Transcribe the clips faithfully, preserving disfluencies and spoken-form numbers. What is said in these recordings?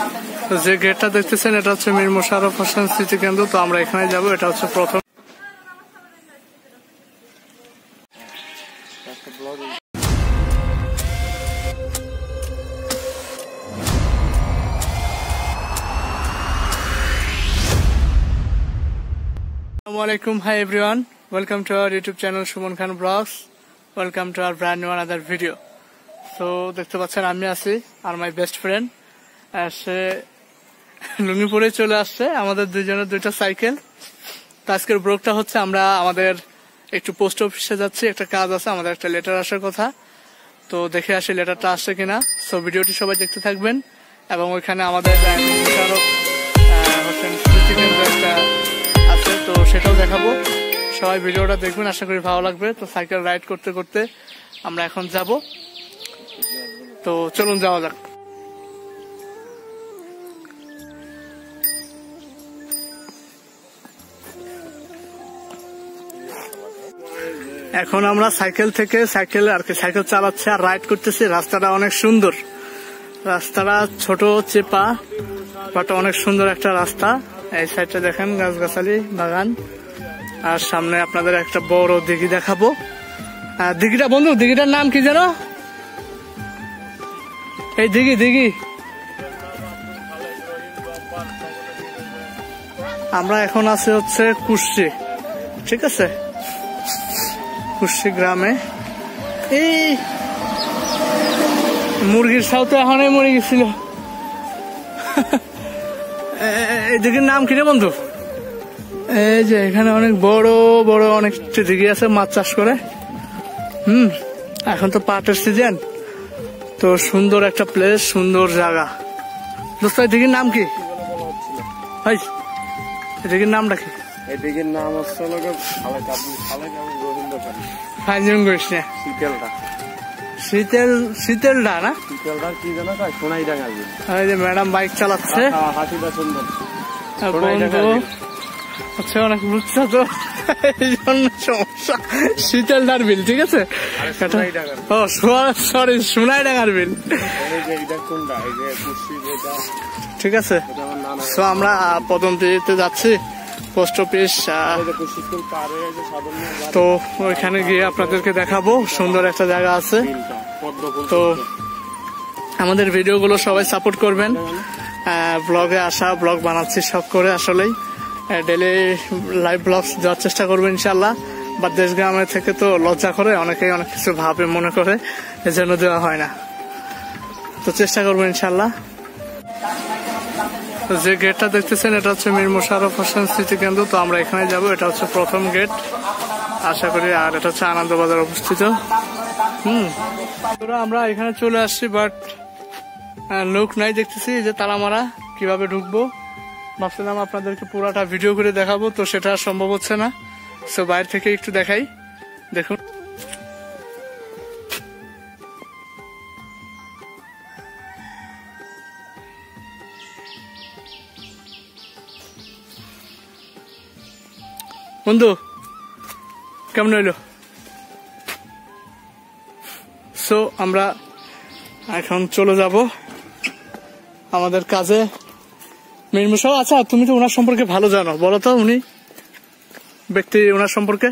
তো যে গেটটা দেখতেছেন এটা হচ্ছে মীর মোশাররফ হোসেন স্মৃতি কেন্দ্র। তো আমরা এখানে যাব, এটা হচ্ছে প্রথম। Assalamualaikum, hi everyone, welcome to our YouTube channel Suman Khan Vlogs. Welcome to our brand new another video. So দেখতে পাচ্ছেন আমি আছি আর মাই বেস্ট ফ্রেন্ড সে লুঙ্গি পরে চলে আসছে, আমাদের দুইজনের দুইটা সাইকেল। তো আজকের ব্লগটা হচ্ছে আমরা আমাদের একটু পোস্ট অফিসে যাচ্ছি, একটা কাজ আছে, আমাদের একটা লেটার আসার কথা। তো দেখে আসি লেটারটা আসছে কিনা। সো ভিডিওটি সবাই দেখতে থাকবেন এবং ওইখানে আমাদের মোশাররফ হোসেন স্মৃতি কেন্দ্র একটা আছে, তো সেটাও দেখাবো। সবাই ভিডিওটা দেখবেন, আশা করি ভালো লাগবে। তো সাইকেল রাইড করতে করতে আমরা এখন যাব, তো চলুন যাওয়া যাক। এখন আমরা সাইকেল থেকে সাইকেল আর কি সাইকেল চালাচ্ছি আর রাইড করতেছি। রাস্তাটা অনেক সুন্দর, রাস্তাটা ছোট চেপা বাট অনেক সুন্দর একটা রাস্তা। এই সাইডটা দেখেন গাছগাছালি বাগান, আর সামনে আপনাদের একটা বড় দিঘি দেখাবো। দিঘিটা বন্ধু, দিঘিটার নাম কি জানো? এই দিঘি দিঘি আমরা এখন আছি হচ্ছে কুর্শি, ঠিক আছে, কুর্শি গ্রামে। এই মুরগির সাউ তো এখনই মরে গেছিল। এই দিঘির নাম কি রে বন্ধু? এই যে এখানে অনেক বড় বড় অনেক দিঘি আছে, মাছ চাষ করে। হুম এখন তো পাটের সিজন, তো সুন্দর একটা প্লেস, সুন্দর জায়গা। দোস্ত এই দিঘির নাম কি? ভাই এই দিঘির নামটা কি? এই দিঘির নাম হচ্ছে শীতেল শীতেলডা না? শীতেলডা কি জানো? সোনাই ডাঙ্গা। এই যে ম্যাডাম বাইক চালাচ্ছে, হাতিটা সুন্দর আচ্ছা অনেক বুঝছো তো, এই জন্য সমস্যা। শীতেলডার বিল, ঠিক আছে। ও সরি, সোনাই ডাঙ্গার বিল, ঠিক আছে। তো আমরা পদমতিতে যাচ্ছি, পোস্ট অফিস। তো ওইখানে গিয়ে আপনাদেরকে দেখাবো, সুন্দর একটা জায়গা আছে। তো আমাদের ভিডিওগুলো সবাই সাপোর্ট করবেন। ব্লগে আসা, ব্লগ বানাচ্ছি সব করে, আসলেই ডেলি লাইভ ব্লগ দেওয়ার চেষ্টা করবো ইনশাল্লাহ। বা দেশ গ্রামের থেকে তো লজ্জা করে, অনেকেই অনেক কিছু ভাবে মনে করে, এজন্য দেওয়া হয় না। তো চেষ্টা করবো ইনশাল্লাহ। যে গেটটা দেখতেছেন এটা হচ্ছে মীর মোশাররফ হোসেন স্মৃতি কেন্দ্র। তো আমরা এখানে যাব, এটা হচ্ছে প্রথম গেট আশা করি। আর এটা হচ্ছে আনন্দবাজার অবস্থিত। হুম আমরা এখানে চলে আসছি, বাট লোক নাই দেখতেছি, যে তালা মারা। কিভাবে ঢুকবো ভাবছিলাম আপনাদেরকে পুরাটা ভিডিও করে দেখাবো, তো সেটা সম্ভব হচ্ছে না। সো বাইরে থেকে একটু দেখাই, দেখুন। বন্ধু কেমন হইলো? সো আমরা এখন চলে যাব আমাদের কাজে। মীর মোশাররফ, আচ্ছা তুমি তো ওনার সম্পর্কে ভালো জানো, বলো তো উনি ব্যক্তি, ওনার সম্পর্কে।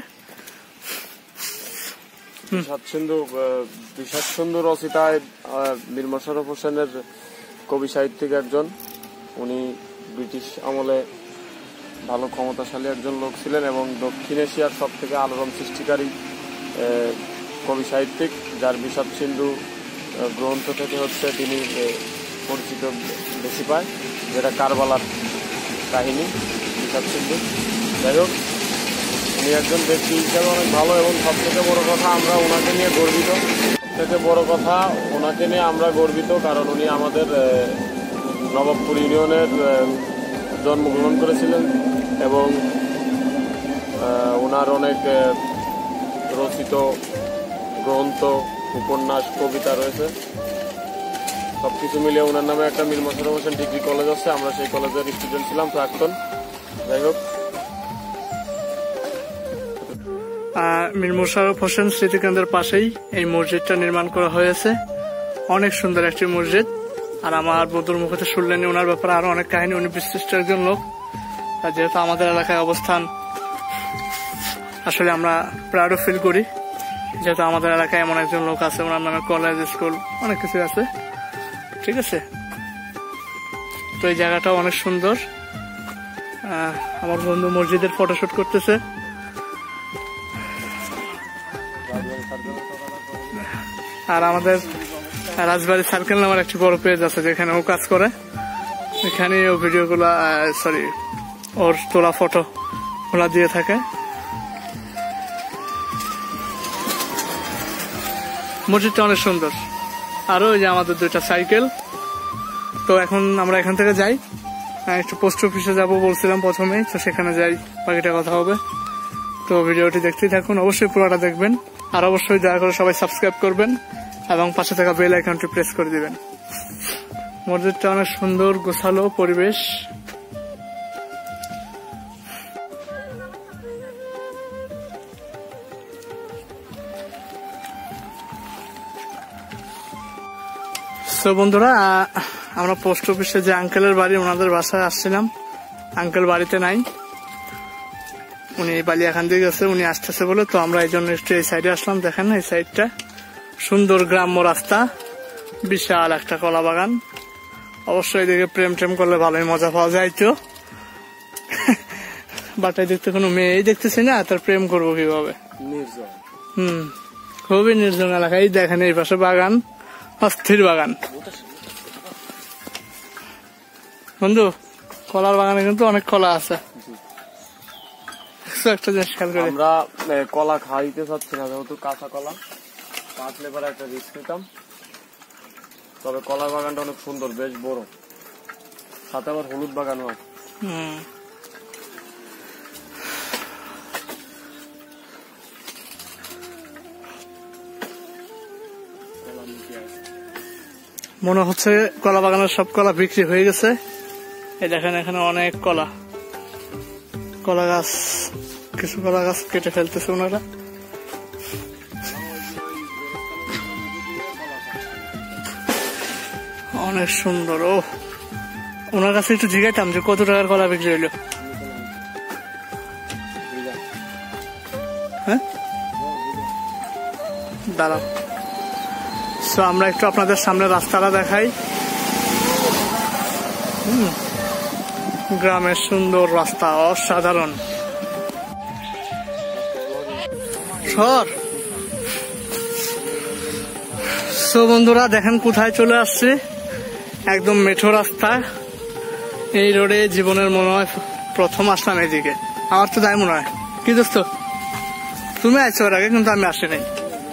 বিষাদসিন্ধু রচিতায় মীর মোশাররফ হোসেনের কবি সাহিত্যিক একজন। উনি ব্রিটিশ আমলে ভালো ক্ষমতাশালী একজন লোক ছিলেন এবং দক্ষিণ এশিয়ার সব থেকে আলোড়ন সৃষ্টিকারী কবি সাহিত্যিক, যার বিষাদসিন্ধু গ্রন্থ থেকে হচ্ছে তিনি পরিচিত বেশি পায়, যেটা কারবালার কাহিনী, বিষাদসিন্ধু। যাই হোক, উনি একজন ব্যক্তি হিসাবে অনেক ভালো এবং সব থেকে বড় কথা আমরা ওনাকে নিয়ে গর্বিত। সব থেকে বড় কথা ওনাকে নিয়ে আমরা গর্বিত কারণ উনি আমাদের নবাবপুর ইউনিয়নের জন্মগ্রহণ করেছিলেন এবং ওনার অনেক রচিত গ্রন্থ, উপন্যাস, কবিতা রয়েছে। সবকিছু মিলিয়ে ওনার নামে একটা মীর মোশাররফ হোসেন ডিগ্রি কলেজ আছে, আমরা সেই কলেজের স্টুডেন্ট ছিলাম প্রাক্তন। যাই হোক, মীর মোশাররফ হোসেন স্মৃতি কেন্দ্রের পাশেই এই মসজিদটা নির্মাণ করা হয়েছে। অনেক সুন্দর একটি মসজিদ। আর আমার বন্ধুর মুখে শুনলেন ওনার ব্যাপারে আরো অনেক কাহিনী। উনি বিশিষ্ট একজন লোক, আর যেহেতু আমাদের এলাকায় অবস্থান, আসলে আমরা প্রাউড ফিল করি যেহেতু আমাদের এলাকায় এমন একজন লোক আছে, ওনার নামে কলেজ, স্কুল, অনেক কিছু আছে। ঠিক আছে, তো এই জায়গাটাও অনেক সুন্দর। আমার বন্ধু মসজিদের ফটোশুট করতেছে। আর আমাদের রাজবাড়ি সার্কেল নামের একটি বড় পেজ আছে যেখানে ও কাজ করে, এখানে ও ভিডিও গুলা সরি ওর তোলা ফটো গুলা দিয়ে থাকে। মসজিদটা অনেক সুন্দর। আরো ওই যে আমাদের দুইটা সাইকেল। তো এখন আমরা এখান থেকে যাই, একটু পোস্ট অফিসে যাবো বলছিলাম প্রথমেই, তো সেখানে যাই, বাকিটা কথা হবে। তো ভিডিওটি দেখতেই থাকুন, অবশ্যই পুরোটা দেখবেন। আর অবশ্যই দয়া করে সবাই সাবস্ক্রাইব করবেন এবং পাশে থাকা বেল আইকনটি প্রেস করে দিবেন। মসজিদটা অনেক সুন্দর, গোছালো পরিবেশ। তো বন্ধুরা, আমরা পোস্ট অফিসে যে আঙ্কেলের বাড়ি, ওনাদের বাসায় আসছিলাম। আঙ্কেল বাড়িতে নাই, উনি বালিয়াখান দিয়ে গেছে, উনি আসতেছে বলে। তো আমরা এই জন্য একটু এই সাইডে আসলাম। দেখেন এই সাইডটা সুন্দর গ্রাম্য রাস্তা, বিশাল একটা কলা বাগান। অবশ্যই এদিকে প্রেম টেম করলে ভালোই মজা পাওয়া যায়। তো বাটায় দেখতে কোনো মেয়েই দেখতেছি না, তার প্রেম করবো কিভাবে? হম খুবই নির্জন এলাকা। এই দেখেন এই পাশে বাগান, অস্থির বাগান। বন্ধু, কলার বাগানে কিন্তু অনেক কলা আছে। একটা জিনিস খেয়াল করে, আমরা কলা খাইতে চাচ্ছি না, যেহেতু কাঁচা কলা কাটলে পরে একটা রিস্ক নিতাম। তবে কলার বাগানটা অনেক সুন্দর, বেশ বড়, সাথে আবার হলুদ বাগানও আছে। মনে হচ্ছে কলা বাগানের সব কলা বিক্রি হয়ে গেছে। এই দেখেন এখানে অনেক কলা, কলা গাছ, কিছু কলা গাছ কেটে ফেলতেছে ওনারা। অনেক সুন্দর। ও ওনার কাছে একটু জিজ্ঞাইতাম যে কত টাকার কলা বিক্রি হইলো। হ্যাঁ, দাঁড়াও। তো আমরা একটু আপনাদের সামনে রাস্তাটা দেখাই। হম গ্রামের সুন্দর রাস্তা, অসাধারণ। সর সো বন্ধুরা, দেখেন কোথায় চলে আসছে, একদম মেঠো রাস্তা। এই রোডে জীবনের মনে হয় প্রথম আসলাম এদিকে। আমার তো তাই মনে হয়। কি দোস্ত, তুমি আইছো ওর আগে, কিন্তু আমি আসি নাই।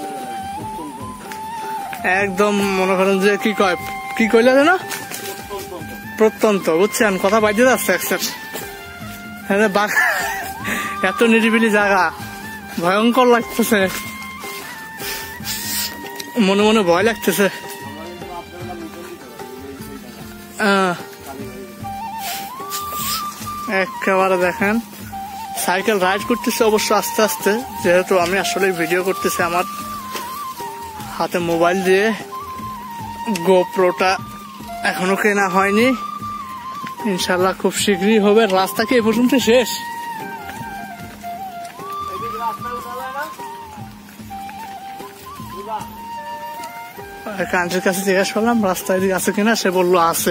একদম মনে করেন যে কি কয়, কি কইলে না, প্রত্যন্ত, বুঝছেন? কথা বাইরে যাচ্ছে একসাথ। এত নিরিবিলি জায়গা, ভয়ঙ্কর লাগতেছে, মনে মনে ভয় লাগতেছে। একেবারে দেখেন সাইকেল রাইড করতেছে, অবশ্য আস্তে আস্তে, যেহেতু আমি আসলে ভিডিও করতেছি আমার হাতে মোবাইল দিয়ে। গোপ্রোটা এখনো কেনা হয়নি, ইনশাল্লাহ খুব শীঘ্রই হবে। রাস্তা কি এ পর্যন্ত শেষ? কান্ট্রির কাছে জিজ্ঞাসা করলাম রাস্তা এদিকে আছে কিনা, সে বললো আছে।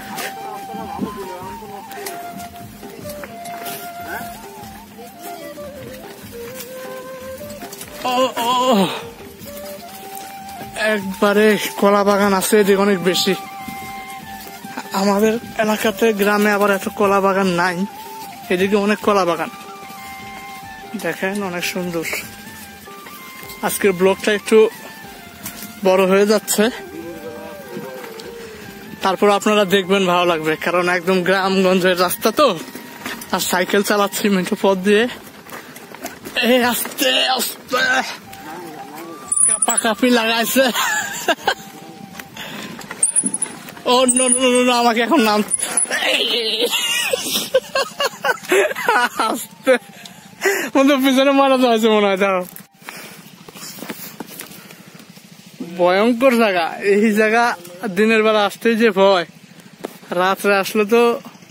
একবারে কলা বাগান আছে এদিকে অনেক বেশি। আমাদের এলাকাতে গ্রামে আবার এত কলা বাগান নাই, এদিকে অনেক কলা বাগান। দেখেন অনেক সুন্দর। আজকের ব্লগটা একটু বড় হয়ে যাচ্ছে, তারপর আপনারা দেখবেন, ভালো লাগবে। কারণ একদম গ্রামগঞ্জের রাস্তা তো, আর সাইকেল চালাচ্ছি মেঠো পথ দিয়ে। এই আস্তে আস্তে কাপা কাপি লাগাইছে। ও নো নো নো, আমাকে এখন নাম আস্তে মনে পিছনে মারা যাচ্ছে মনে হয়। দাও ভয়ঙ্কর জায়গা। এই জায়গা দিনের বেলা আসতেই যে ভয়, রাত্রে আসলে তো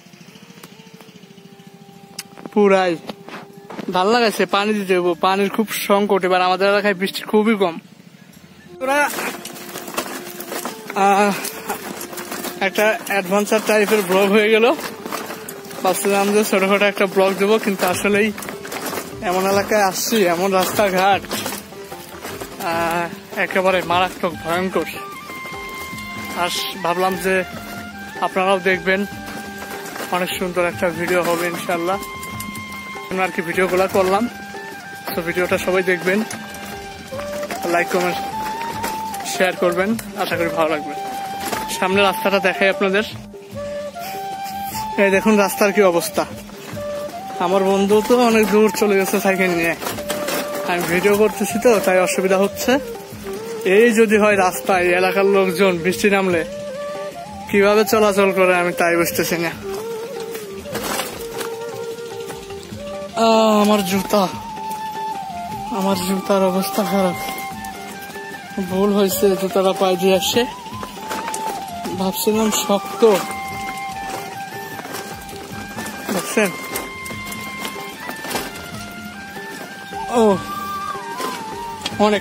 পুরাই ভালো লাগাইছে। পানি দিতে হবো, পানির খুব সংকট। এবার আমাদের এলাকায় বৃষ্টি খুবই কম। ওরা একটা অ্যাডভেঞ্চার টাইপের ব্লগ হয়ে গেল। ভাবছিলাম যে ছোটখাটো একটা ব্লগ দেবো, কিন্তু আসলেই এমন এলাকায় আসছি, এমন রাস্তাঘাট একেবারে মারাত্মক ভয়ঙ্কর। আর ভাবলাম যে আপনারাও দেখবেন, অনেক সুন্দর একটা ভিডিও হবে ইনশাল্লাহ। আর কি ভিডিওগুলো করলাম, তো ভিডিওটা সবাই দেখবেন, লাইক কমেন্ট শেয়ার করবেন, আশা করি ভালো লাগবে। সামনে রাস্তাটা দেখাই আপনাদের। এই দেখুন রাস্তার কি অবস্থা। আমার বন্ধু তো অনেক দূর চলে গেছে সাইকেল নিয়ে, আমি ভিডিও করতেছি তো তাই অসুবিধা হচ্ছে। এই যদি হয় রাস্তায়, এলাকার লোকজন বৃষ্টি নামলে কিভাবে চলাচল করে আমি তাই বুঝতেছি না। আমার জুতা, আমার জুতার অবস্থা খারাপ। ভুল হয়েছে, জুতাটা পায়ে দিয়ে আসে, ভাবছিলাম শক্ত। দেখছেন, ও অনেক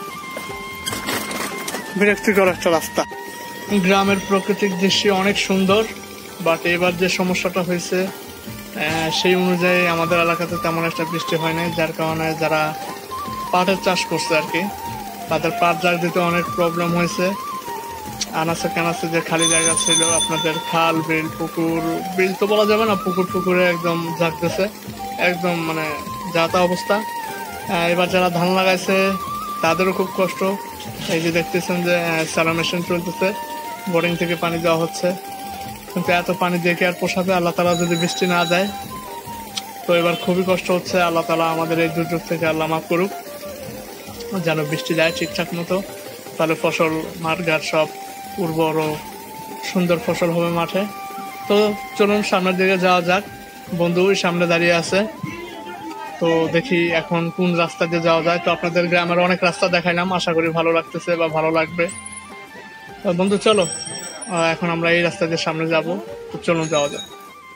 বিরক্তিকর একটা রাস্তা। গ্রামের প্রাকৃতিক দৃশ্য অনেক সুন্দর, বাট এবার যে সমস্যাটা হয়েছে সেই অনুযায়ী আমাদের এলাকাতে তেমন একটা বৃষ্টি হয় নাই, যার কারণে যারা পাটের চাষ করছে আর কি, তাদের পাট জাগ দিতে অনেক প্রবলেম হয়েছে। আনাচে কানাচে যে খালি জায়গা ছিল, আপনাদের খাল বিল পুকুর, বিল তো বলা যাবে না, পুকুর পুকুরে একদম জাগতেছে, একদম মানে যা তা অবস্থা। এবার যারা ধান লাগাইছে তাদেরও খুব কষ্ট। এই যে দেখতেছেন যে স্যালো মেশিন চলতেছে, বোরিং থেকে পানি দেওয়া হচ্ছে, কিন্তু এত পানি দিয়ে কি আর পোষাবে? আল্লাহ তালা যদি বৃষ্টি না দেয় তো এবার খুবই কষ্ট হচ্ছে। আল্লাহ তালা আমাদের এই দুর্যোগ থেকে আল্লাহ মাফ করুক, যেন বৃষ্টি দেয় ঠিকঠাক মতো, তাহলে ফসল মাঠ ঘাট সব উর্বর ও সুন্দর ফসল হবে মাঠে। তো চলুন সামনের দিকে যাওয়া যাক। বন্ধু সামনে দাঁড়িয়ে আছে, তো দেখি এখন কোন রাস্তা দিয়ে যাওয়া যায়। তো আপনাদের গ্রামের অনেক রাস্তা দেখাইলাম, আশা করি ভালো লাগতেছে বা ভালো লাগবে। তো বন্ধু চলো, এখন আমরা এই রাস্তা দিয়ে সামনে যাব, তো চলুন যাওয়া যাক।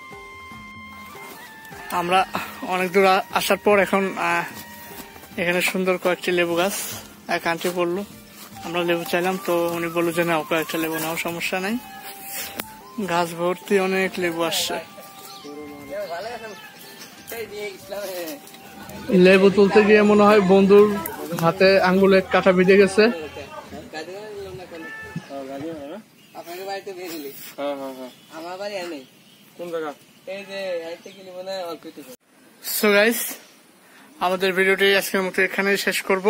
আমরা অনেক দূর আসার পর এখন এখানে সুন্দর কয়েকটি লেবু গাছ, এক আন্টি বললো, আমরা লেবু চাইলাম, তো উনি বললো যে নাও কয়েকটা লেবু নাও, সমস্যা নাই। গাছ ভর্তি অনেক লেবু আসছে। লেবু তুলতে গিয়ে মনে হয় বন্ধুর হাতে আঙ্গুলে কাঁটা বিঁধে গেছে। সো গাইস, আমাদের ভিডিওটি আজকের মতো এখানেই শেষ করব।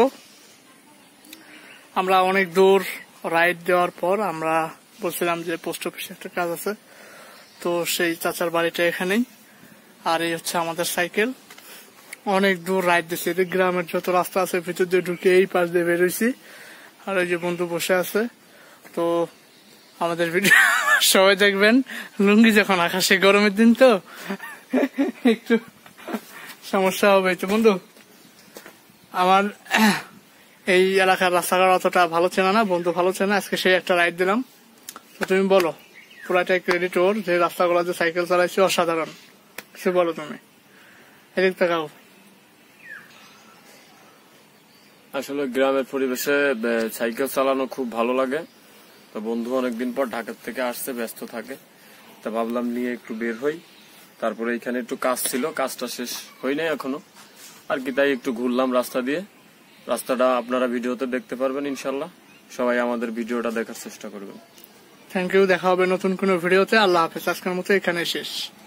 আমরা অনেক দূর রাইড দেওয়ার পর আমরা বলছিলাম যে পোস্ট অফিসে একটা কাজ আছে, তো সেই চাচার বাড়িটা এখানেই। আর এই হচ্ছে আমাদের সাইকেল। অনেক দূর রাইড দিচ্ছি, এদিক গ্রামের যত রাস্তা আছে ভিতর দিয়ে ঢুকে এই পাশ দিয়ে বেরোইছি। আর ওই যে বন্ধু বসে আছে। তো আমাদের ভিডিও সবাই দেখবেন। লুঙ্গি যখন আকাশে, গরমের দিন তো একটু সমস্যা হবে। তো বন্ধু, আমার এই এলাকার রাস্তাঘাট অতটা ভালো চেনা না, বন্ধু ভালো চেনা, আজকে সেই একটা রাইড দিলাম। তো তুমি বলো, পুরাটাই ক্রেডিট ওর, যে রাস্তাগুলো যে সাইকেল চালাইছি অসাধারণ। কিছু বলো তুমি, এদিক তাকাও। আসলে গ্রামের পরিবেশে সাইকেল চালানো খুব ভালো লাগে। তো বন্ধু অনেকদিন পর ঢাকা থেকে আসছে, ব্যস্ত থাকে, তা ভাবলাম নিয়ে একটু বের হই। তারপরে এখানে একটু কাজ ছিল, কাজটা শেষ হয় নাই এখনো আর কি, তাই একটু ঘুরলাম রাস্তা দিয়ে। রাস্তাটা আপনারা ভিডিওতে দেখতে পারবেন ইনশাল্লাহ। সবাই আমাদের ভিডিওটা দেখার চেষ্টা করবেন। থ্যাংক ইউ, দেখা হবে নতুন কোনো ভিডিওতে। আল্লাহ হাফেজ, আজকের মতো এখানে শেষ।